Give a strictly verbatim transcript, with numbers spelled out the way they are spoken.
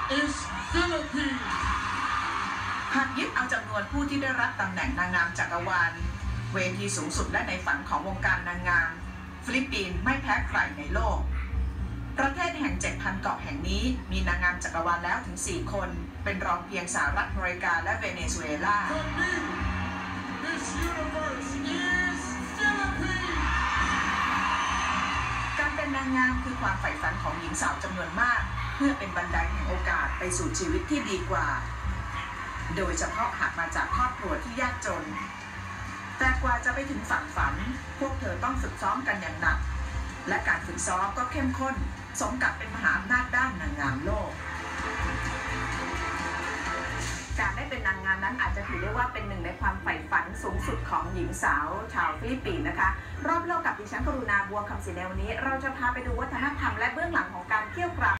is Philippines. หากยึดเอาจำนวนผู้ที่ได้รับตำแหน่งนางงามจักรวาลเวทีสูงสุดและในฝันของวงการนางงามฟิลิปปินส์ไม่แพ้ใครในโลกประเทศแห่ง เจ็ดพัน เกาะแห่งนี้มีนางงามจักรวาลแล้วถึง สี่ คนเป็นรองเพียงสหรัฐอเมริกาและเวเนซุเอลา Miss Universe is Philippines. การเป็นนางงามคือความใฝ่ฝันของหญิงสาวจำนวนมากเพื่อเป็นบันไดแห่งโอกาสไปสู่ชีวิตที่ดีกว่าโดยเฉพาะหากมาจากครอบครัวที่ยากจนแต่กว่าจะไปถึงฝั่งฝันพวกเธอต้องฝึกซ้อมกันอย่างหนักและการฝึกซ้อมก็เข้มข้นสมกับเป็นมหาอำนาจด้านนางงามโลกการได้เป็นนางงามนั้นอาจจะถือได้ว่าเป็นหนึ่งในความใฝ่ฝันสูงสุดของหญิงสาวชาวฟิลิปปินส์นะคะรอบโลกกับดิฉันกรุณาบัวคำศรีในวันนี้เราจะพาไปดูวัฒนธรรมและเบื้องหลังของการเที่ยวกราบ